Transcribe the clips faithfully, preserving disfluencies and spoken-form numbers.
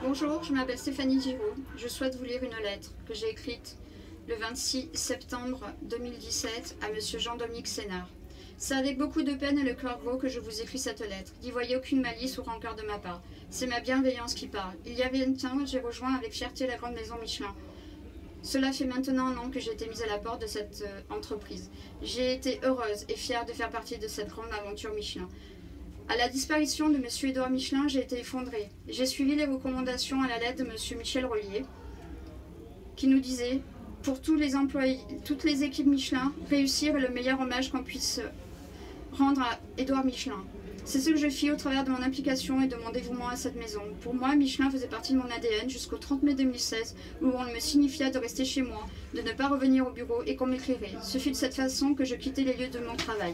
Bonjour, je m'appelle Stéphanie Giraud. Je souhaite vous lire une lettre que j'ai écrite le vingt-six septembre deux mille dix-sept à Monsieur Jean-Dominique Sénard. C'est avec beaucoup de peine et le cœur gros que je vous écris cette lettre. N'y voyez aucune malice ou rancœur de ma part. C'est ma bienveillance qui parle. Il y a vingt ans, j'ai rejoint avec fierté la grande maison Michelin. Cela fait maintenant un an que j'ai été mise à la porte de cette euh, entreprise. J'ai été heureuse et fière de faire partie de cette grande aventure Michelin. À la disparition de Monsieur Édouard Michelin, j'ai été effondrée. J'ai suivi les recommandations à la lettre de Monsieur Michel Rollier, qui nous disait, pour tous les employés, toutes les équipes Michelin, réussir est le meilleur hommage qu'on puisse rendre à Édouard Michelin. C'est ce que je fis au travers de mon implication et de mon dévouement à cette maison. Pour moi, Michelin faisait partie de mon A D N jusqu'au trente mai deux mille seize, où on me signifia de rester chez moi, de ne pas revenir au bureau et qu'on m'éclairait. Ce fut de cette façon que je quittais les lieux de mon travail.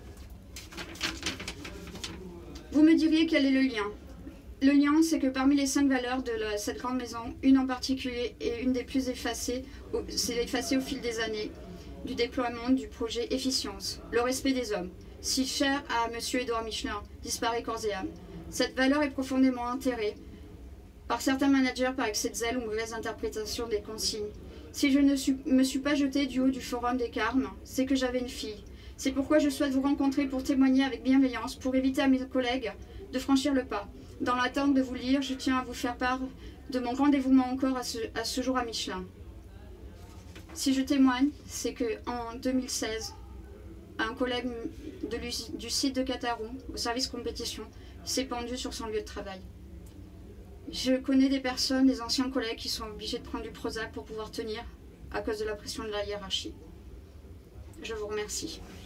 Vous me diriez quel est le lien? Le lien, c'est que parmi les cinq valeurs de la, cette grande maison, une en particulier et une des plus effacées, c'est effacée au fil des années, du déploiement du projet Efficience, le respect des hommes, si cher à Monsieur Édouard Michelin, disparaît corps et âme. Cette valeur est profondément enterrée par certains managers par excès de zèle ou mauvaise interprétation des consignes. Si je ne suis, me suis pas jetée du haut du forum des Carmes, c'est que j'avais une fille. C'est pourquoi je souhaite vous rencontrer pour témoigner avec bienveillance, pour éviter à mes collègues de franchir le pas. Dans l'attente de vous lire, je tiens à vous faire part de mon grand dévouement encore à ce, à ce jour à Michelin. Si je témoigne, c'est qu'en deux mille seize, un collègue de du site de Catarou, au service compétition, s'est pendu sur son lieu de travail. Je connais des personnes, des anciens collègues qui sont obligés de prendre du Prozac pour pouvoir tenir à cause de la pression de la hiérarchie. Je vous remercie.